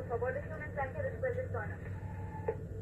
Por favor, deje un mensaje después del tono.